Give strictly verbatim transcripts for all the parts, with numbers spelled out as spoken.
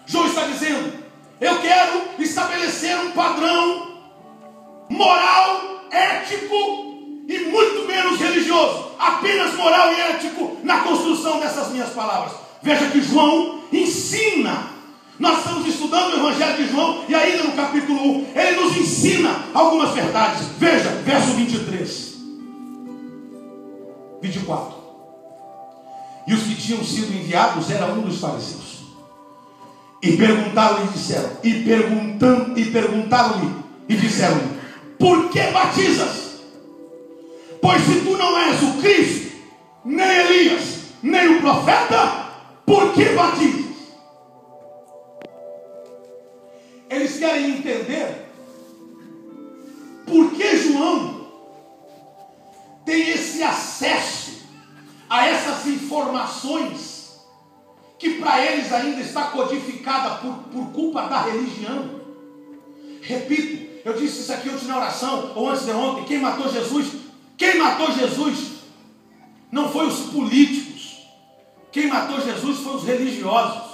João está dizendo: eu quero estabelecer um padrão moral, ético e muito menos religioso, apenas moral e ético na construção dessas minhas palavras. Veja que João ensina. Nós estamos estudando o Evangelho de João, e ainda no capítulo um, ele nos ensina algumas verdades. Veja, verso vinte e três, vinte e quatro. E os que tinham sido enviados era um dos fariseus. E perguntaram-lhe e disseram, e perguntam, e perguntaram-lhe e disseram-lhe: por que batizas? Pois se tu não és o Cristo, nem Elias, nem o profeta, por que batizas? Eles querem entender por que João tem esse acesso a essas informações que para eles ainda está codificada por, por culpa da religião. Repito, eu disse isso aqui ontem na oração, ou antes de ontem: quem matou Jesus, quem matou Jesus não foi os políticos, quem matou Jesus foi os religiosos.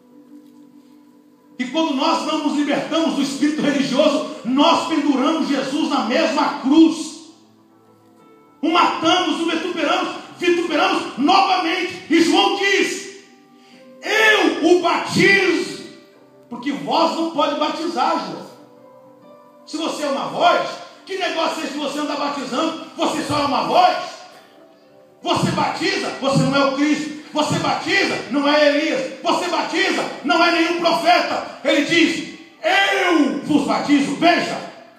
E quando nós não nos libertamos do espírito religioso, nós penduramos Jesus na mesma cruz, o matamos, o vituperamos, vituperamos novamente. E João diz: eu o batizo, porque vós não pode batizar, João. Se você é uma voz, que negócio é esse que você anda batizando? Você só é uma voz? Você batiza, você não é o Cristo. Você batiza, não é Elias. Você batiza, não é nenhum profeta. Ele diz: eu vos batizo. Veja,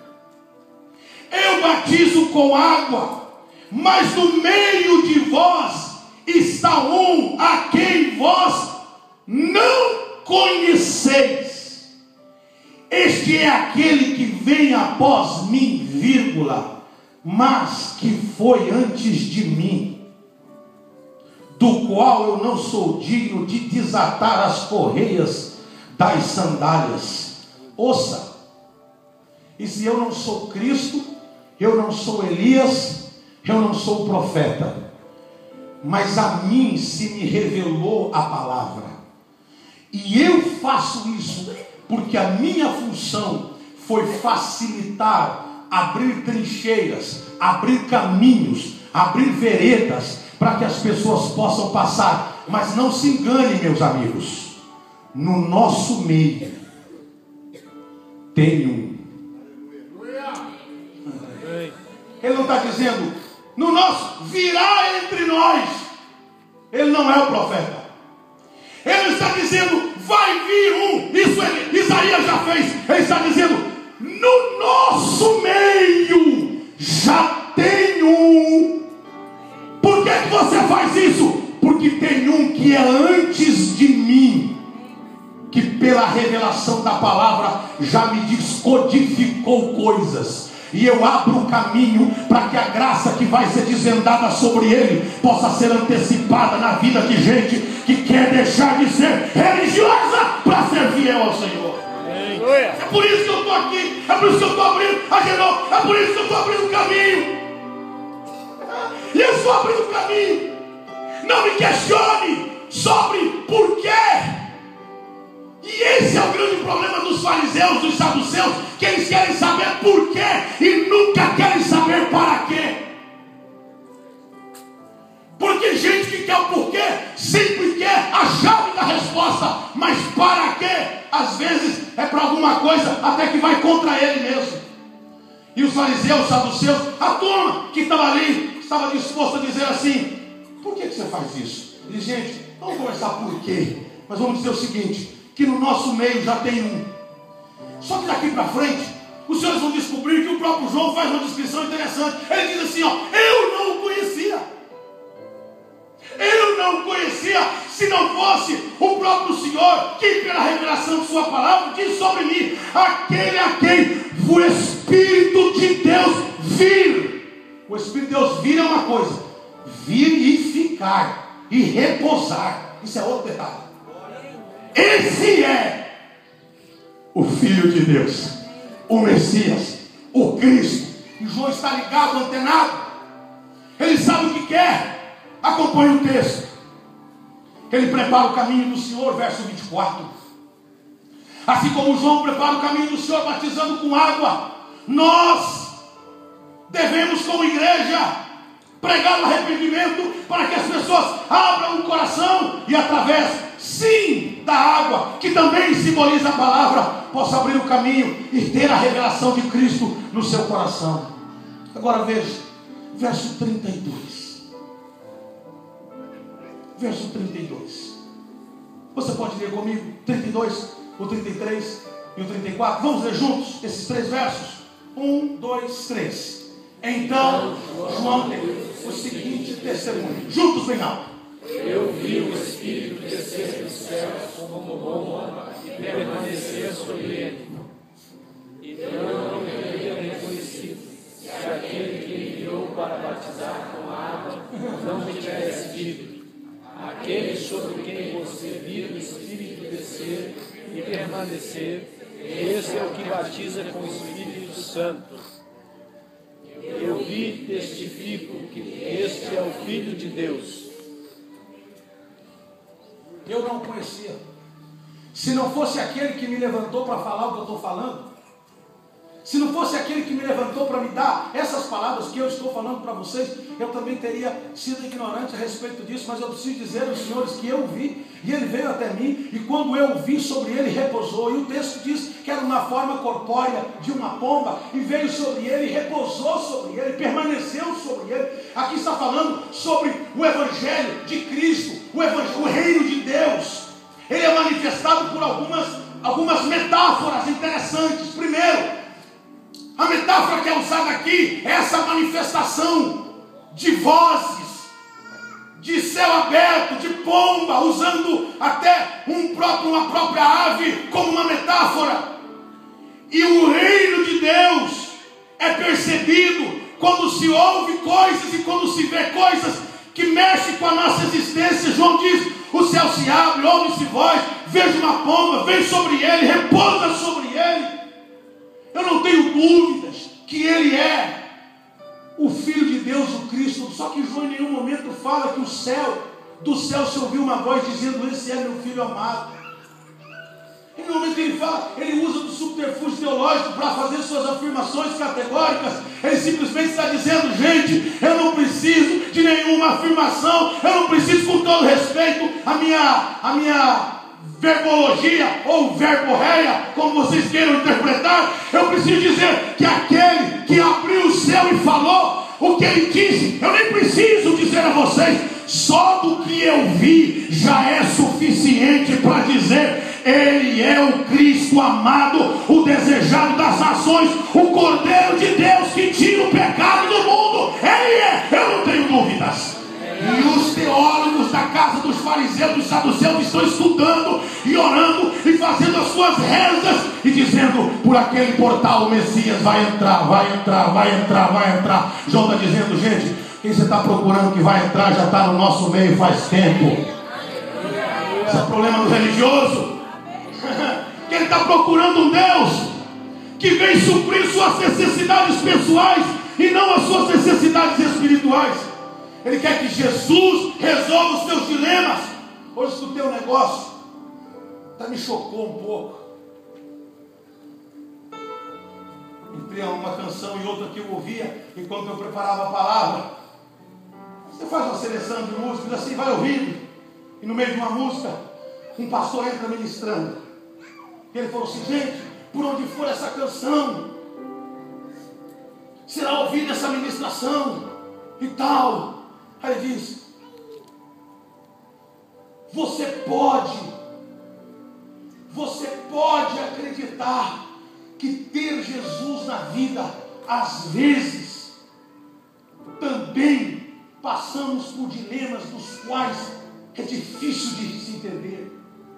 eu batizo com água, mas no meio de vós está um a quem vós não conheceis. Este é aquele que vem após mim, vírgula, mas que foi antes de mim, do qual eu não sou digno de desatar as correias das sandálias. Ouça, e se eu não sou Cristo, eu não sou Elias, eu não sou o profeta, mas a mim se me revelou a palavra, e eu faço isso porque a minha função foi facilitar, abrir trincheiras, abrir caminhos, abrir veredas, para que as pessoas possam passar. Mas não se enganem, meus amigos, no nosso meio tem um. Ele não está dizendo no nosso, virá entre nós. Ele não é o profeta. Ele está dizendo, vai vir um. Isso ele, Isaías já fez. Ele está dizendo, no nosso meio já tem um. Por que que você faz isso? Porque tem um que é antes de mim, que pela revelação da palavra já me descodificou coisas, e eu abro o caminho para que a graça que vai ser desvendada sobre ele possa ser antecipada na vida de gente que quer deixar de ser religiosa para ser fiel ao Senhor. É por isso que eu estou aqui, é por isso que eu estou abrindo a Genô, é por isso que eu estou abrindo o caminho. E eu estou abrindo o caminho. Não me questione sobre por quê. E esse é o grande problema dos fariseus, dos saduceus, que eles querem saber por quê e nunca querem saber para quê. Porque gente que quer o porquê sempre quer a chave da resposta, mas para quê? Às vezes é para alguma coisa até que vai contra ele mesmo. E os fariseus, os saduceus, a turma que estava ali, estava disposto a dizer assim: por que, que você faz isso? E gente, vamos conversar por quê, mas vamos dizer o seguinte, que no nosso meio já tem um. Só que daqui para frente, os senhores vão descobrir que o próprio João faz uma descrição interessante. Ele diz assim, ó, eu não o conhecia. Eu não o conhecia, se não fosse o próprio Senhor, que pela revelação de sua palavra diz sobre mim, aquele a quem o Espírito de Deus vir. O Espírito de Deus vir é uma coisa, vir e ficar e repousar, isso é outro detalhe. Esse é o Filho de Deus, o Messias, o Cristo. E João está ligado, antenado. Ele sabe o que quer. Acompanhe o texto. Ele prepara o caminho do Senhor, verso vinte e quatro. Assim como João prepara o caminho do Senhor batizando com água, nós devemos, como igreja, pregar o arrependimento para que as pessoas abram o coração e através, sim, da água, que também simboliza a palavra, possa abrir o caminho e ter a revelação de Cristo no seu coração. Agora veja, verso trinta e dois. Verso trinta e dois. Você pode ler comigo? trinta e dois, o trinta e três e o trinta e quatro. Vamos ler juntos esses três versos? Um, dois, três. Então João deu o seguinte testemunho. Juntos bem alto. Eu vi o Espírito descer dos céus como bomba e permanecer sobre ele. E eu não teria reconhecido se aquele que me enviou para batizar com água não me tivesse dito: aquele sobre quem você viu o Espírito descer e permanecer, esse é o que batiza com o Espírito Santo. Eu vi e testifico que este é o Filho de Deus. Eu não conhecia. Se não fosse aquele que me levantou para falar o que eu estou falando, se não fosse aquele que me levantou para me dar essas palavras que eu estou falando para vocês, eu também teria sido ignorante a respeito disso. Mas eu preciso dizer aos senhores que eu vi, e ele veio até mim, e quando eu vi, sobre ele repousou. E o texto diz que era uma forma corpórea de uma pomba, e veio sobre ele, repousou sobre ele, permaneceu sobre ele. Aqui está falando sobre o Evangelho de Cristo, o, evangelho, o reino de Deus. Ele é manifestado por algumas, algumas metáforas interessantes. Primeiro, a metáfora que é usada aqui é essa manifestação de vozes, de céu aberto, de pomba, usando até um próprio, uma própria ave como uma metáfora. E o reino de Deus é percebido quando se ouve coisas e quando se vê coisas que mexem com a nossa existência. João diz: o céu se abre, ouve-se voz, vejo uma pomba, vem sobre ele, repousa sobre ele. Eu não tenho dúvidas que ele é o Filho de Deus, o Cristo. Só que João em nenhum momento fala que o céu, do céu se ouviu uma voz dizendo: esse é meu Filho amado. Em nenhum momento ele fala, ele usa do subterfúgio teológico para fazer suas afirmações categóricas. Ele simplesmente está dizendo: gente, eu não preciso de nenhuma afirmação, eu não preciso, com todo respeito, a minha, a minha verbologia ou verborreia, como vocês queiram interpretar, eu preciso dizer que aquele que abriu o céu e falou o que ele disse, eu nem preciso dizer a vocês, só do que eu vi já é suficiente para dizer: ele é o Cristo amado, o desejado das nações, o Cordeiro de Deus que tira o pecado do mundo. Ele é, eu não tenho dúvidas. E os teólogos da casa dos fariseus, dos saduceus, estão estudando e orando e fazendo as suas rezas e dizendo: por aquele portal o Messias vai entrar, vai entrar, vai entrar, vai entrar. João está dizendo: gente, quem você está procurando que vai entrar já está no nosso meio faz tempo. Esse é o problema do religioso, que ele está procurando um Deus que vem suprir suas necessidades pessoais e não as suas necessidades espirituais. Ele quer que Jesus resolva os teus dilemas. Hoje escutei um negócio, até me chocou um pouco. Entre uma canção e outra que eu ouvia enquanto eu preparava a palavra. Você faz uma seleção de músicas assim, vai ouvindo, e no meio de uma música um pastor entra ministrando. E ele falou assim: gente, por onde for essa canção, será ouvida essa ministração e tal. Aí ele diz: você pode, você pode acreditar que ter Jesus na vida, às vezes, também passamos por dilemas dos quais é difícil de se entender.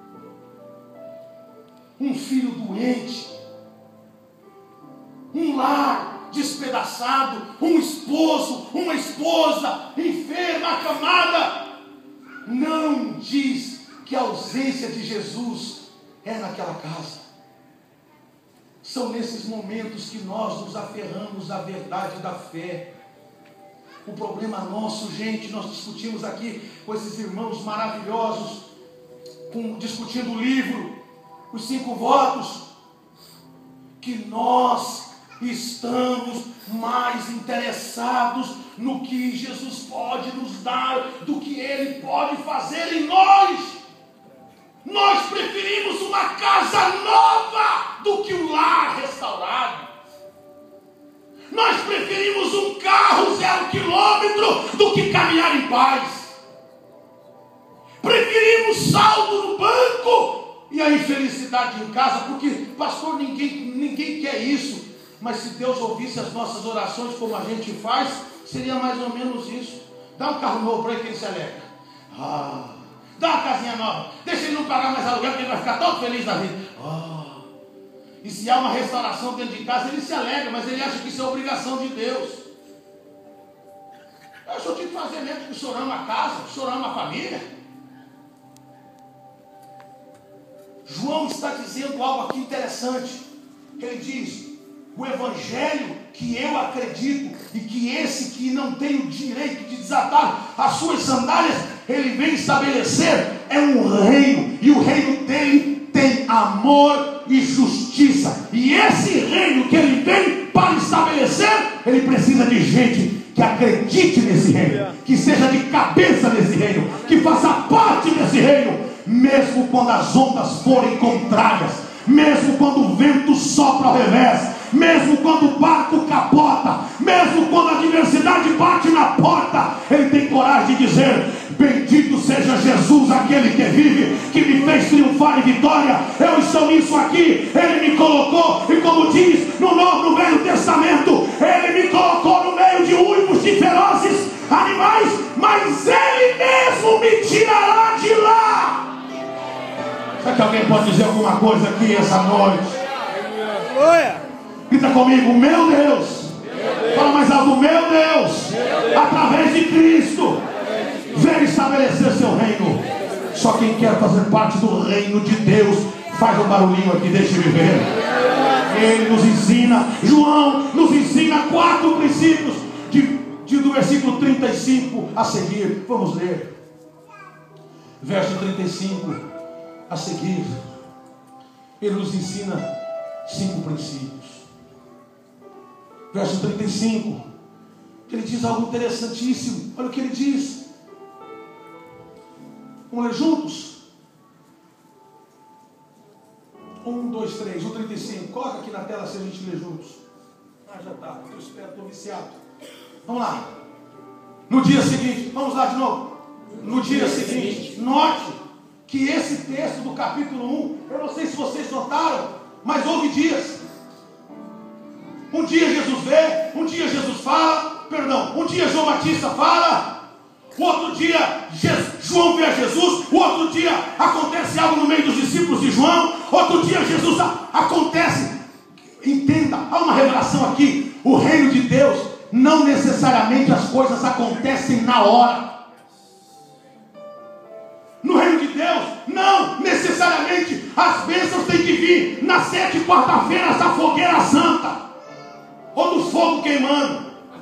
Um filho doente, um lar despedaçado, um esposo, uma esposa enferma, acamada, não diz que a ausência de Jesus é naquela casa. São nesses momentos que nós nos aferramos à verdade da fé. O problema nosso, gente, nós discutimos aqui com esses irmãos maravilhosos, com, discutindo o livro, os cinco votos, que nós estamos mais interessados no que Jesus pode nos dar do que Ele pode fazer em nós. Nós preferimos uma casa nova do que um lar restaurado. Nós preferimos um carro zero quilômetro do que caminhar em paz. Preferimos saldo no banco e a infelicidade em casa, porque, pastor, ninguém, ninguém quer isso. Mas se Deus ouvisse as nossas orações como a gente faz, seria mais ou menos isso. Dá um carro novo para ele que ele se alegra. Ah, dá uma casinha nova. Deixa ele não pagar mais aluguel, porque ele vai ficar todo feliz na vida. Ah. E se há uma restauração dentro de casa, ele se alegra, mas ele acha que isso é obrigação de Deus. Eu só tinha que fazer mesmo, que o senhor ama a casa, o senhor ama a família. João está dizendo algo aqui interessante. Ele diz: o evangelho que eu acredito e que esse que não tem o direito de desatar as suas sandálias, ele vem estabelecer é um reino, e o reino dele tem amor e justiça. E esse reino que ele vem para estabelecer, ele precisa de gente que acredite nesse reino, que seja de cabeça nesse reino, que faça parte desse reino, mesmo quando as ondas forem contrárias, mesmo quando o vento sopra ao revés, mesmo quando o barco capota, mesmo quando a adversidade bate na porta, ele tem coragem de dizer: bendito seja Jesus, aquele que vive, que me fez triunfar em vitória. Eu estou nisso aqui, ele me colocou, e como diz no Novo, no Velho Testamento, ele me colocou no meio de uivos, de ferozes animais, mas ele mesmo me tirará de lá. Será que alguém pode dizer alguma coisa aqui essa noite? Aleluia! Grita comigo: meu Deus. Meu Deus. Fala mais alto: meu Deus, meu Deus. Através de Cristo, vem estabelecer seu reino. Só quem quer fazer parte do reino de Deus, faz um barulhinho aqui, deixa eu ver. Ele nos ensina, João nos ensina quatro princípios de, de, do versículo trinta e cinco a seguir. Vamos ler verso trinta e cinco a seguir. Ele nos ensina cinco princípios. Verso trinta e cinco, ele diz algo interessantíssimo. Olha o que ele diz. Vamos ler juntos? Um, dois, três. O trinta e cinco. Coloca aqui na tela se a gente ler juntos. Ah, já está. Eu espero, estou viciado. Vamos lá. No dia seguinte. Vamos lá de novo. No dia seguinte. Note que esse texto do capítulo um, eu não sei se vocês notaram, mas houve dias. Um dia Jesus vê, um dia Jesus fala, perdão, um dia João Batista fala, o outro dia João vê a Jesus, o outro dia acontece algo no meio dos discípulos de João, outro dia Jesus acontece. Entenda, há uma revelação aqui. O reino de Deus, não necessariamente as coisas acontecem na hora. No reino de Deus, não necessariamente as bênçãos têm que vir nas sete quarta-feiras da fogueira santa, ou do fogo queimando.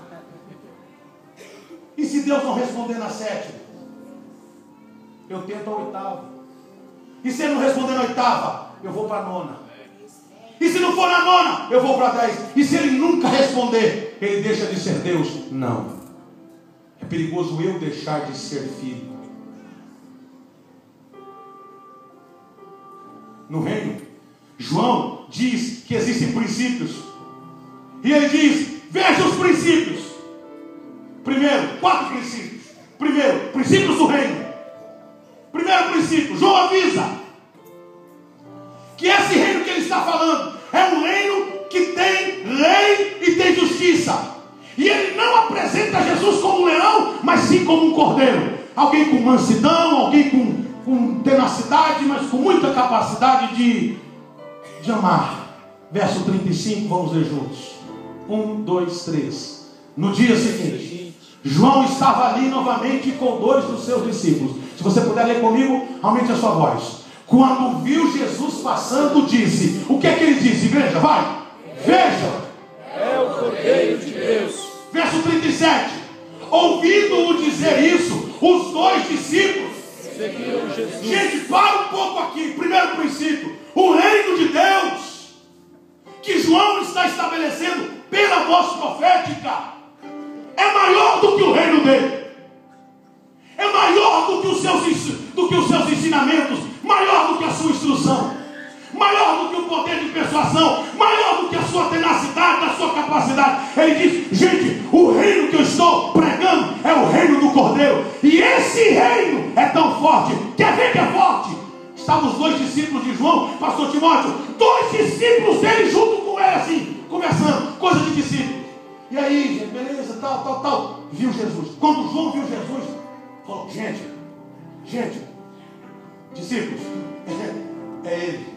E se Deus não responder na sétima, eu tento a oitava. E se ele não responder na oitava, eu vou para a nona. E se não for na nona, eu vou para a dez. E se ele nunca responder, ele deixa de ser Deus? Não. É perigoso eu deixar de ser filho. No reino, João diz que existem princípios. E ele diz: veja os princípios. Primeiro, quatro princípios. Primeiro, princípios do reino. Primeiro princípio, João avisa que esse reino que ele está falando é um reino que tem lei e tem justiça. E ele não apresenta Jesus como um leão, mas sim como um cordeiro. Alguém com mansidão, alguém com, com tenacidade, mas com muita capacidade de, de amar. Verso trinta e cinco, vamos ler juntos. Um, dois, três. No dia seguinte, João estava ali novamente com dois dos seus discípulos. Se você puder ler comigo, aumente a sua voz. Quando viu Jesus passando, disse: o que é que ele disse, igreja? Vai, veja, é o Cordeiro de Deus. Verso trinta e sete. Ouvindo-o dizer isso, os dois discípulos seguiram Jesus. Gente, para um pouco aqui. Primeiro princípio: o reino ética é maior do que o reino dele. É maior do que os seus, do que os seus ensinamentos, maior do que a sua instrução, maior do que o poder de persuasão, maior do que a sua tenacidade, a sua capacidade. Ele diz: gente, o reino que eu estou pregando é o reino do Cordeiro, e esse reino é tão forte. Quer ver que é forte? Estavam os dois discípulos de João, pastor Timóteo, dois discípulos dele junto com ele, assim, conversando, coisa de discípulos. E aí, gente, beleza, tal, tal, tal. Viu Jesus. Quando João viu Jesus, falou: gente, gente, discípulos, é ele.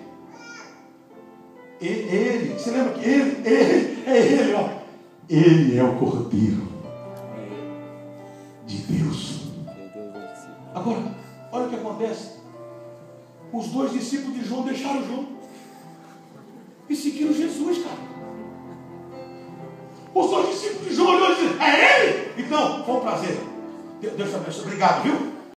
É ele. Você lembra que ele, ele, é ele, ó. Ele é o Cordeiro de Deus. Agora, olha o que acontece. Os dois discípulos de João deixaram João e seguiram Jesus, cara. Os dois discípulos de João olhou e disseram: é ele? Então, foi um prazer. Deus te abençoe. Obrigado, viu?